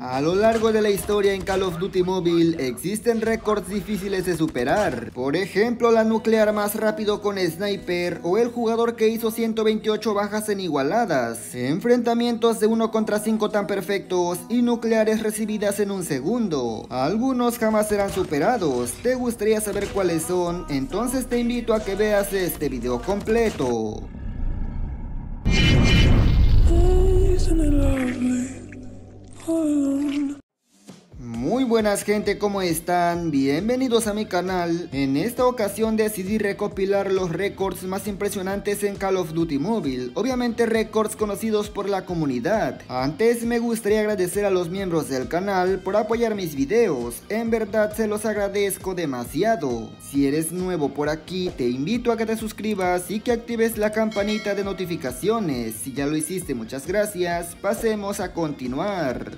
A lo largo de la historia en Call of Duty Mobile existen récords difíciles de superar. Por ejemplo, la nuclear más rápido con sniper o el jugador que hizo 128 bajas en igualadas. Enfrentamientos de 1 contra 5 tan perfectos y nucleares recibidas en un segundo. Algunos jamás serán superados. ¿Te gustaría saber cuáles son? Entonces te invito a que veas este video completo. Muy buenas gente, ¿cómo están? Bienvenidos a mi canal. En esta ocasión decidí recopilar los récords más impresionantes en Call of Duty Mobile. Obviamente récords conocidos por la comunidad. Antes me gustaría agradecer a los miembros del canal por apoyar mis videos. En verdad se los agradezco demasiado. Si eres nuevo por aquí, te invito a que te suscribas y que actives la campanita de notificaciones. Si ya lo hiciste, muchas gracias. Pasemos a continuar.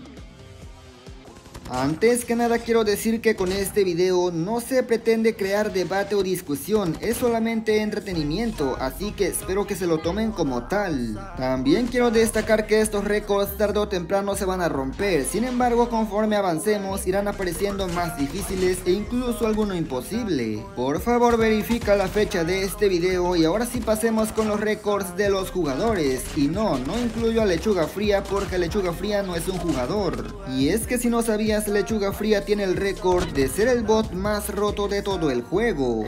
Antes que nada quiero decir que con este video no se pretende crear debate o discusión, es solamente entretenimiento, así que espero que se lo tomen como tal. También quiero destacar que estos récords tarde o temprano se van a romper, sin embargo conforme avancemos irán apareciendo más difíciles e incluso alguno imposible. Por favor verifica la fecha de este video y ahora sí pasemos con los récords de los jugadores. Y no incluyo a Lechuga Fría porque Lechuga Fría no es un jugador. Y es que si no sabías, Lechuga Fría tiene el récord de ser el bot más roto de todo el juego.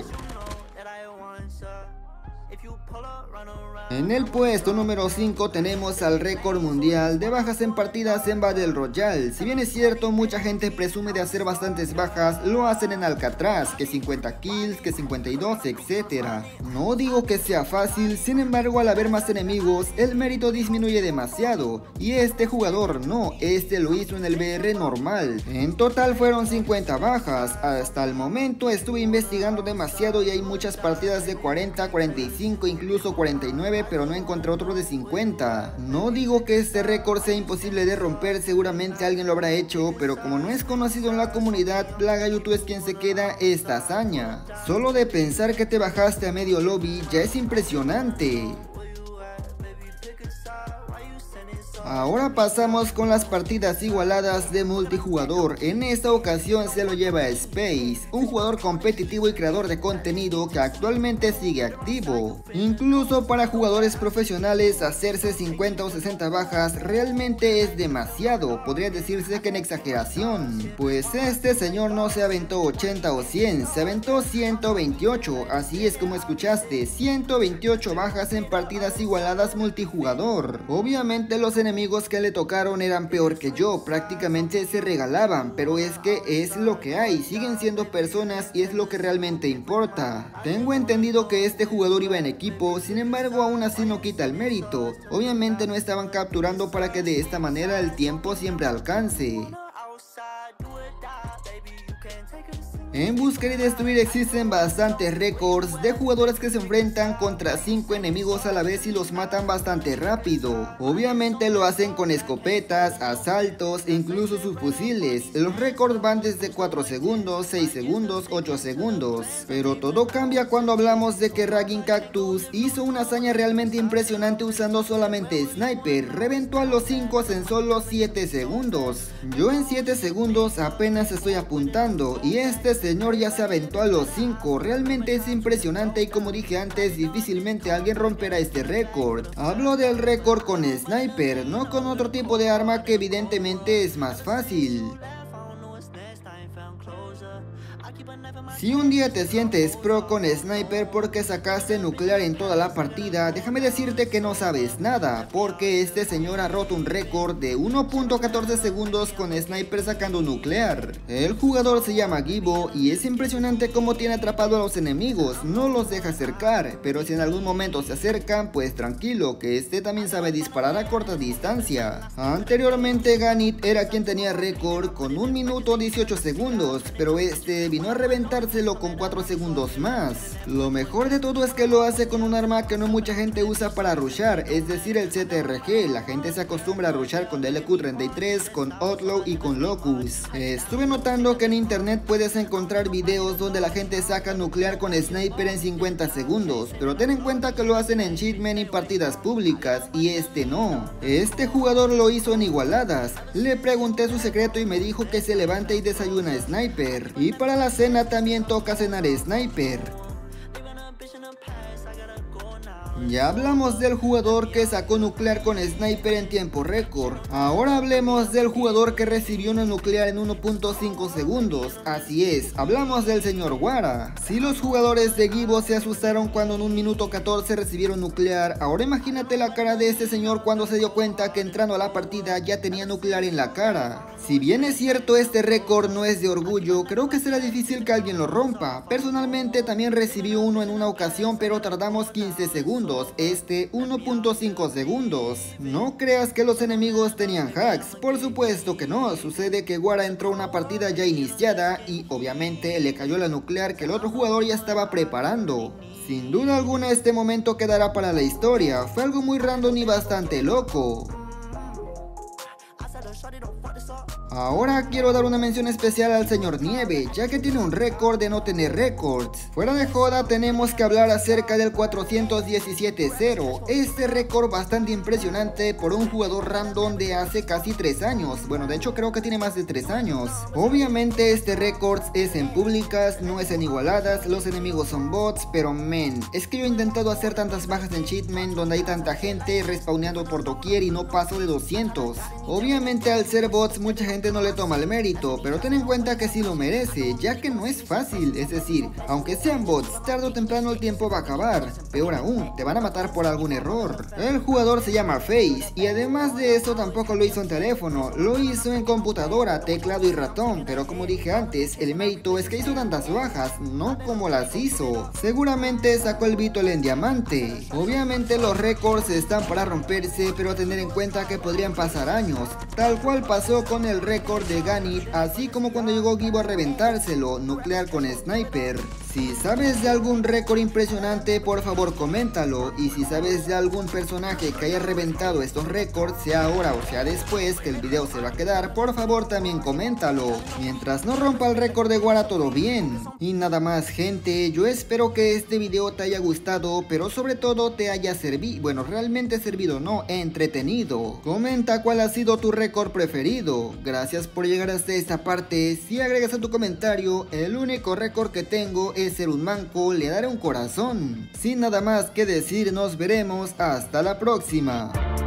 En el puesto número 5 tenemos al récord mundial de bajas en partidas en Battle Royale. Si bien es cierto, mucha gente presume de hacer bastantes bajas, lo hacen en Alcatraz, que 50 kills, que 52, etc. No digo que sea fácil, sin embargo al haber más enemigos, el mérito disminuye demasiado. Y este jugador no, este lo hizo en el BR normal. En total fueron 50 bajas. Hasta el momento estuve investigando demasiado y hay muchas partidas de 40, 45, incluso 49, pero no encontré otro de 50. No digo que este récord sea imposible de romper, seguramente alguien lo habrá hecho, pero como no es conocido en la comunidad, Plaga YouTube es quien se queda esta hazaña. Solo de pensar que te bajaste a medio lobby ya es impresionante. Ahora pasamos con las partidas igualadas de multijugador. En esta ocasión se lo lleva Space, un jugador competitivo y creador de contenido que actualmente sigue activo. Incluso para jugadores profesionales hacerse 50 o 60 bajas realmente es demasiado, podría decirse que en exageración. Pues este señor no se aventó 80 o 100, se aventó 128, así es como escuchaste, 128 bajas en partidas igualadas multijugador. Obviamente los enemigos que le tocaron eran peor que yo, prácticamente se regalaban, pero es que es lo que hay, siguen siendo personas y es lo que realmente importa. Tengo entendido que este jugador iba en equipo, sin embargo aún así no quita el mérito, obviamente no estaban capturando para que de esta manera el tiempo siempre alcance. En Buscar y Destruir existen bastantes récords de jugadores que se enfrentan contra 5 enemigos a la vez y los matan bastante rápido. Obviamente lo hacen con escopetas, asaltos e incluso sus fusiles. Los récords van desde 4 segundos, 6 segundos, 8 segundos. Pero todo cambia cuando hablamos de que Raging Cactus hizo una hazaña realmente impresionante usando solamente sniper. Reventó a los 5 en solo 7 segundos. Yo en 7 segundos apenas estoy apuntando y este señor ya se aventó a los 5, realmente es impresionante y como dije antes, difícilmente alguien romperá este récord. Hablo del récord con sniper, no con otro tipo de arma que evidentemente es más fácil. Si un día te sientes pro con sniper porque sacaste nuclear en toda la partida, déjame decirte que no sabes nada, porque este señor ha roto un récord de 1.14 segundos con sniper sacando nuclear. El jugador se llama Gibo y es impresionante cómo tiene atrapado a los enemigos, no los deja acercar, pero si en algún momento se acercan, pues tranquilo, que este también sabe disparar a corta distancia. Anteriormente Ganit era quien tenía récord con 1 minuto 18 segundos, pero este vino a reventar matárselo con 4 segundos más. Lo mejor de todo es que lo hace con un arma que no mucha gente usa para rushar, es decir el ZRG. La gente se acostumbra a rushar con DLQ-33, con Outlaw y con Locus. Estuve notando que en internet puedes encontrar videos donde la gente saca nuclear con sniper en 50 segundos, pero ten en cuenta que lo hacen en Cheatman y partidas públicas, y este no. Este jugador lo hizo en igualadas. Le pregunté su secreto y me dijo que se levanta y desayuna sniper, y para la cena también toca cenar sniper. Ya hablamos del jugador que sacó nuclear con sniper en tiempo récord. Ahora hablemos del jugador que recibió una nuclear en 1.5 segundos. Así es, hablamos del señor Wara. Si los jugadores de Givo se asustaron cuando en 1 minuto 14 recibieron nuclear, ahora imagínate la cara de este señor cuando se dio cuenta que entrando a la partida ya tenía nuclear en la cara. Si bien es cierto este récord no es de orgullo, creo que será difícil que alguien lo rompa. Personalmente también recibí uno en una ocasión, pero tardamos 15 segundos. Este 1.5 segundos. No creas que los enemigos tenían hacks, por supuesto que no. Sucede que Wara entró a una partida ya iniciada y obviamente le cayó la nuclear que el otro jugador ya estaba preparando. Sin duda alguna este momento quedará para la historia. Fue algo muy random y bastante loco. Ahora quiero dar una mención especial al señor Nieve, ya que tiene un récord de no tener récords. Fuera de joda, tenemos que hablar acerca del 417-0. Este récord bastante impresionante por un jugador random de hace casi 3 años. Bueno, de hecho creo que tiene más de 3 años. Obviamente este récord es en públicas, no es en igualadas, los enemigos son bots, pero men, es que yo he intentado hacer tantas bajas en Cheatman donde hay tanta gente respawneando por doquier y no paso de 200. Obviamente al ser bots mucha gente no le toma el mérito, pero ten en cuenta que sí lo merece, ya que no es fácil. Es decir, aunque sean bots, tarde o temprano el tiempo va a acabar. Peor aún, te van a matar por algún error. El jugador se llama Face, y además de eso tampoco lo hizo en teléfono, lo hizo en computadora, teclado y ratón. Pero como dije antes, el mérito es que hizo tantas bajas, no como las hizo. Seguramente sacó el Beetle en diamante. Obviamente los récords están para romperse, pero tener en cuenta que podrían pasar años, tal cual pasó con el récord de Ganit, así como cuando llegó Givo a reventárselo, nuclear con sniper. Si sabes de algún récord impresionante, por favor coméntalo, y si sabes de algún personaje que haya reventado estos récords, sea ahora o sea después que el video se va a quedar, por favor también coméntalo. Mientras no rompa el récord de Wara, todo bien. Y nada más gente, yo espero que este video te haya gustado, pero sobre todo te haya servido, bueno, realmente servido no, entretenido. Comenta cuál ha sido tu récord preferido. Gracias por llegar hasta esta parte. Si agregas a tu comentario, el único récord que tengo es ser un manco, le daré un corazón. Sin nada más que decir, nos veremos hasta la próxima.